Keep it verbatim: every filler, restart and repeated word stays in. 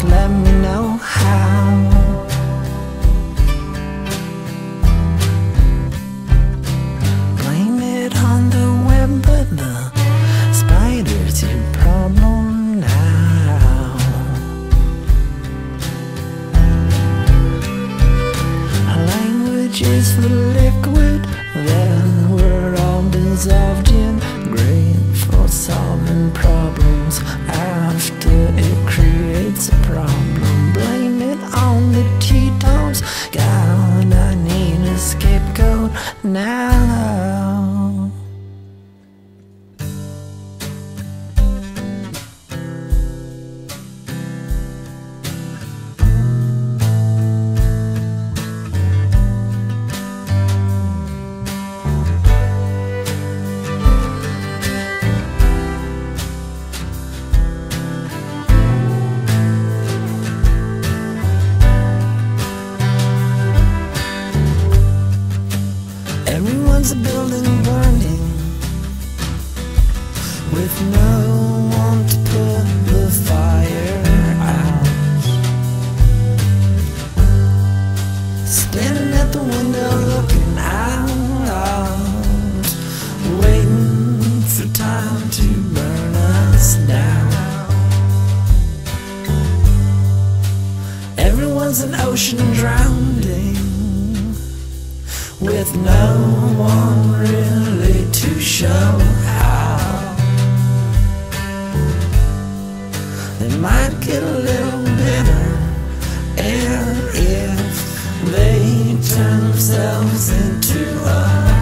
let me know how. Blame it on the web, but the spider's your problem now. Our language is the liquid that we're all dissolved in, great for solving problems after it creates a problem. Blame it on the Tetons, God, I need a scapegoat now. Everyone's a building burning with no one to put the fire out. Standing at the window looking out, waiting for time to burn us down. Everyone's an ocean drowning with no one really to show how. They might get a little bitter, and if they turn themselves into a